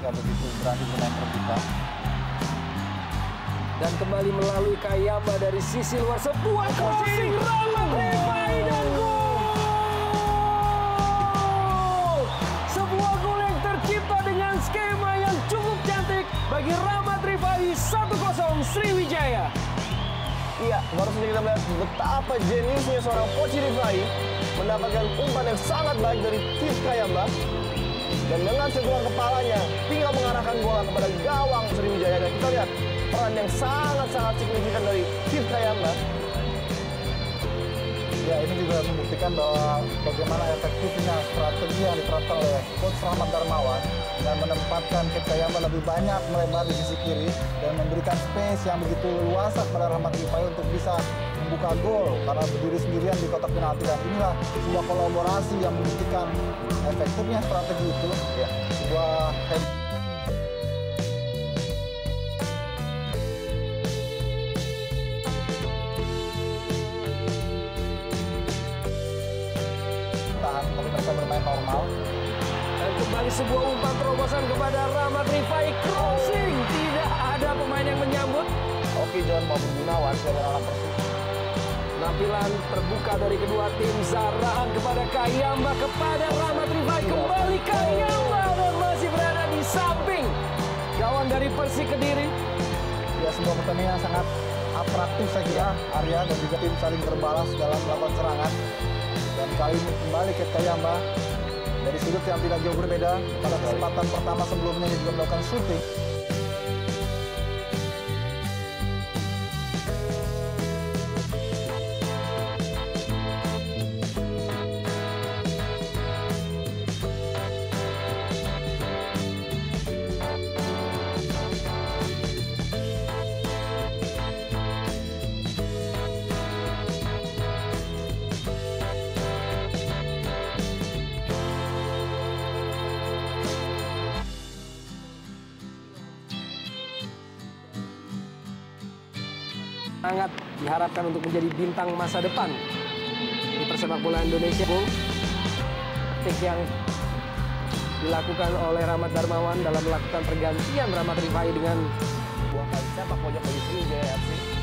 yang begitu berani bermain terbuka. Dan kembali melalui Kayamba dari sisi luar, sebuah crossing Rahmat Rifai dan gol! Sebuah gol yang tercipta dengan skema yang cukup cantik bagi Rahmat Rifai. 1-0 Sriwijaya. Iya, baru saja kita melihat betapa jeniusnya seorang Poci Rifai mendapatkan umpan yang sangat baik dari Tiff Kayamba. Dan dengan sentuhan kepalanya, tinggal mengarahkan bola kepada gawang Sriwijaya. Dan kita lihat peran yang sangat-sangat signifikan dari Tiff Kayamba. Ya, ini juga membuktikan bahwa bagaimana efektifnya strategi yang diterapkan oleh Coach Rahmat Darmawan dan menempatkan Tiff Kayamba lebih banyak melebar di sisi kiri dan memberikan space yang begitu luas kepada Rahmat Rifai untuk bisa membuka gol karena berdiri sendirian di kotak penalti. Dan inilah sebuah kolaborasi yang membuktikan efektifnya strategi itu. Ya, sebuah tapi mereka bermain normal. Dan kembali sebuah umpan terobosan kepada Rahmat Rifai, crossing, tidak ada pemain yang menyambut. Oke, John maupun Gunawan sebagai anak Persib. Penampilan terbuka dari kedua tim, Zarahan kepada Kayamba, kepada Rahmat Rifai, kembali Kayamba dan masih berada di samping gawang dari Persik Kediri. Ya, sebuah pertandingan yang sangat atraktif saya kira, Arya, dan juga tim saling berbalas dalam melakukan serangan. Dan kali ini kembali ke Kayamba dari sudut yang tidak jauh berbeda. Pada kesempatan pertama sebelumnya dia juga melakukan shooting. Sangat diharapkan untuk menjadi bintang masa depan di persepak bola Indonesia. Taktik yang dilakukan oleh Rahmat Darmawan dalam melakukan pergantian Rahmat Rifai dengan Buah kali sepak pojok bagi Sriwijaya FC.